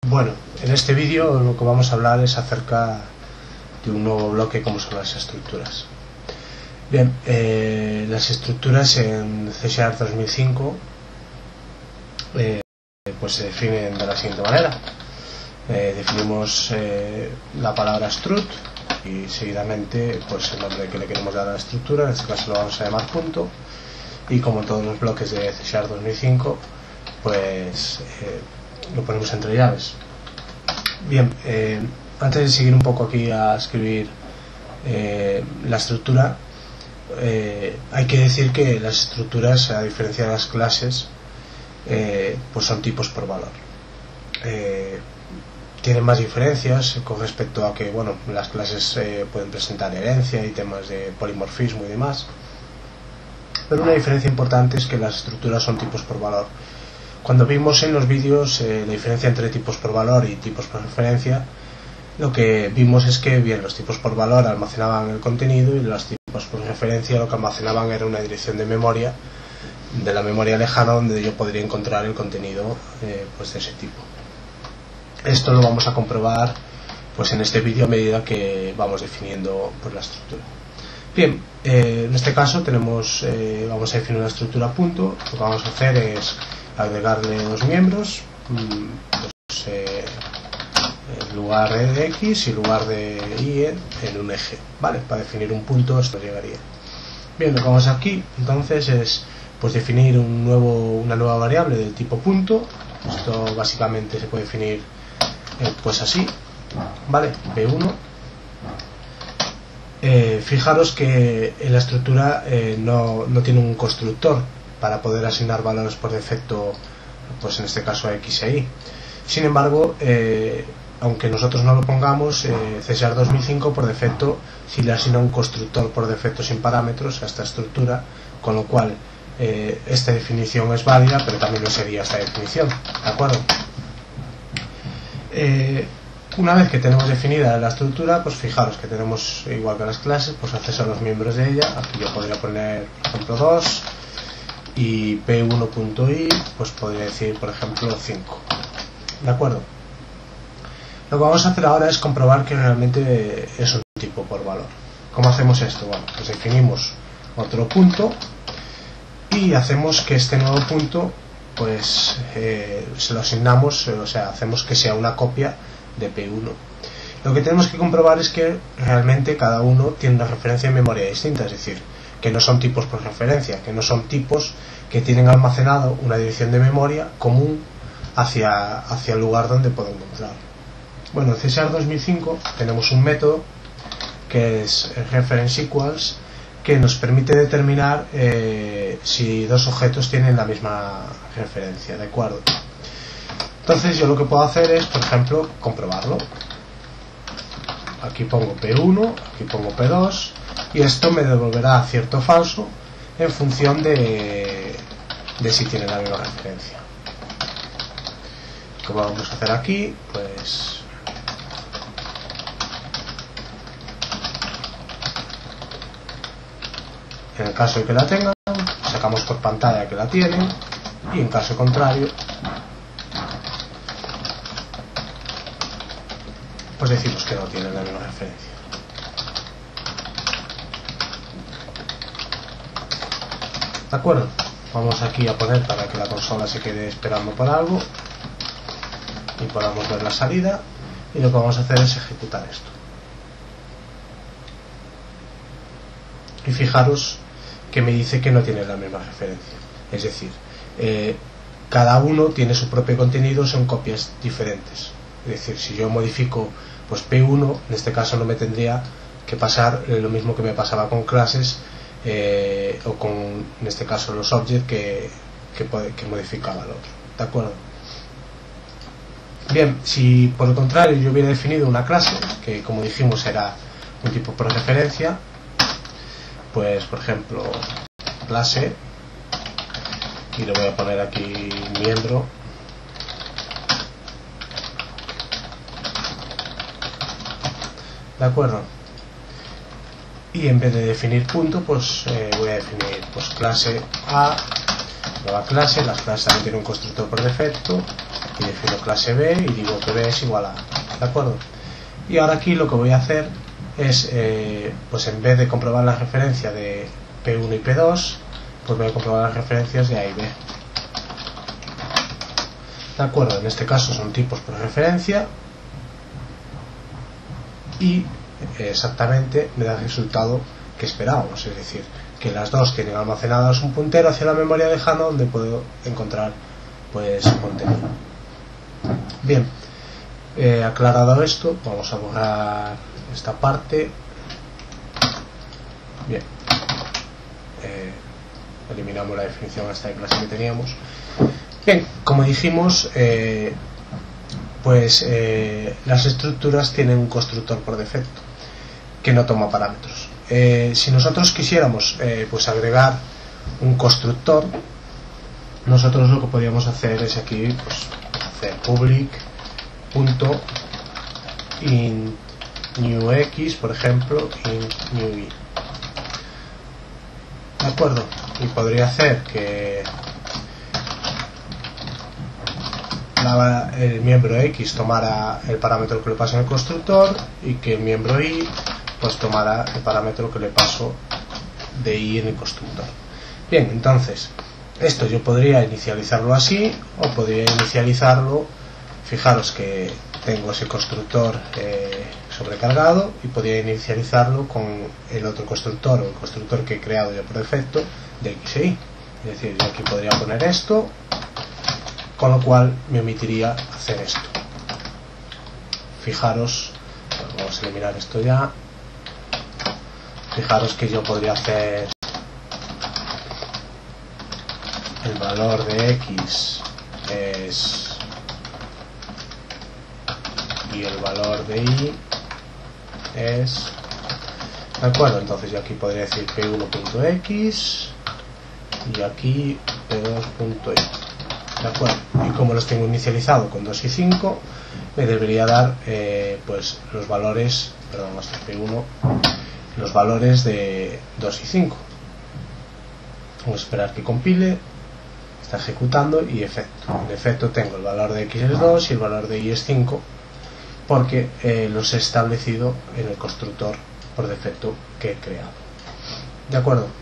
Bueno, en este vídeo lo que vamos a hablar es acerca de un nuevo bloque como son las estructuras. Bien, las estructuras en C# 2005 pues se definen de la siguiente manera. Definimos la palabra struct y seguidamente pues el nombre que le queremos dar a la estructura, en este caso lo vamos a llamar punto, y como en todos los bloques de C# 2005 pues lo ponemos entre llaves. Bien, antes de seguir un poco aquí a escribir la estructura, hay que decir que las estructuras, a diferencia de las clases, pues son tipos por valor. Tienen más diferencias con respecto a que, bueno, las clases pueden presentar herencia y temas de polimorfismo y demás, pero una diferencia importante es que las estructuras son tipos por valor. Cuando vimos en los vídeos la diferencia entre tipos por valor y tipos por referencia, lo que vimos es que bien, los tipos por valor almacenaban el contenido y los tipos por referencia lo que almacenaban era una dirección de memoria, de la memoria lejana, donde yo podría encontrar el contenido pues de ese tipo. Esto lo vamos a comprobar pues en este vídeo a medida que vamos definiendo pues, la estructura. Bien, en este caso tenemos, vamos a definir una estructura punto. Lo que vamos a hacer es agregarle dos miembros, pues, en lugar de X y en lugar de Y en un eje, ¿vale? Para definir un punto esto llegaría. Bien, lo que vamos aquí entonces es pues definir una nueva variable del tipo punto. Esto básicamente se puede definir pues así, ¿vale? P1. Fijaros que en la estructura no tiene un constructor para poder asignar valores por defecto, pues en este caso a X e Y. Sin embargo, aunque nosotros no lo pongamos, C# 2005 por defecto sí le asigna un constructor por defecto sin parámetros a esta estructura, con lo cual esta definición es válida, pero también lo sería esta definición, ¿de acuerdo? Una vez que tenemos definida la estructura, pues fijaros que tenemos, igual que las clases, pues acceso a los miembros de ella. Aquí yo podría poner, por ejemplo, 2, y P1.i, pues podría decir, por ejemplo, 5. ¿De acuerdo? Lo que vamos a hacer ahora es comprobar que realmente es un tipo por valor. ¿Cómo hacemos esto? Bueno, pues definimos otro punto y hacemos que este nuevo punto pues se lo asignamos, o sea, hacemos que sea una copia de P1. Lo que tenemos que comprobar es que realmente cada uno tiene una referencia en memoria distinta, es decir, que no son tipos por referencia, que no son tipos que tienen almacenado una dirección de memoria común hacia el lugar donde puedo encontrar. Bueno, en C# 2005 tenemos un método que es reference equals, que nos permite determinar si dos objetos tienen la misma referencia, ¿de acuerdo? Entonces yo lo que puedo hacer es, por ejemplo, comprobarlo. Aquí pongo P1, aquí pongo P2, y esto me devolverá cierto o falso en función de si tienen la misma referencia. Como vamos a hacer aquí, pues en el caso de que la tengan, sacamos por pantalla que la tienen, y en caso contrario pues decimos que no tienen la misma referencia. ¿De acuerdo? Vamos aquí a poner para que la consola se quede esperando por algo y podamos ver la salida, y lo que vamos a hacer es ejecutar esto. Y fijaros que me dice que no tiene la misma referencia, es decir, cada uno tiene su propio contenido, son copias diferentes. Es decir, si yo modifico pues P1, en este caso no me tendría que pasar lo mismo que me pasaba con clases o con, en este caso, los objects que modificaba el otro. ¿De acuerdo? Bien, si por el contrario yo hubiera definido una clase que, como dijimos, era un tipo por referencia, pues por ejemplo clase, y le voy a poner aquí miembro, ¿de acuerdo? Y en vez de definir punto, pues voy a definir pues clase A, nueva clase. Las clases también tienen un constructor por defecto, y defino clase B y digo que B es igual a A, ¿de acuerdo? Y ahora aquí lo que voy a hacer es, pues en vez de comprobar la referencia de P1 y P2, pues voy a comprobar las referencias de A y B. ¿De acuerdo? En este caso son tipos por referencia y exactamente me da el resultado que esperábamos, es decir, que las dos tienen almacenadas un puntero hacia la memoria lejana donde puedo encontrar pues contenido. Bien, aclarado esto, vamos a borrar esta parte. Bien, eliminamos la definición hasta de clase que teníamos. Bien, como dijimos, las estructuras tienen un constructor por defecto que no toma parámetros. Si nosotros quisiéramos pues agregar un constructor, nosotros lo que podríamos hacer es aquí pues, hacer public.int new x, por ejemplo, int new y. ¿De acuerdo? Y podría hacer que el miembro x tomara el parámetro que le paso en el constructor y que el miembro y pues tomara el parámetro que le paso de y en el constructor. Bien, entonces esto yo podría inicializarlo así o podría inicializarlo, fijaros que tengo ese constructor sobrecargado y podría inicializarlo con el otro constructor o el constructor que he creado yo por defecto de x e y. Es decir, yo aquí podría poner esto, con lo cual me omitiría hacer esto. Fijaros, vamos a eliminar esto ya. Fijaros que yo podría hacer el valor de x es y el valor de y es, de acuerdo, entonces yo aquí podría decir p1.x y aquí p2.y, de acuerdo, y como los tengo inicializado con 2 y 5 me debería dar pues los valores, perdón, hasta p1, los valores de 2 y 5. Vamos a esperar que compile, está ejecutando y efecto. En efecto tengo el valor de x es 2 y el valor de y es 5 porque los he establecido en el constructor por defecto que he creado. ¿De acuerdo?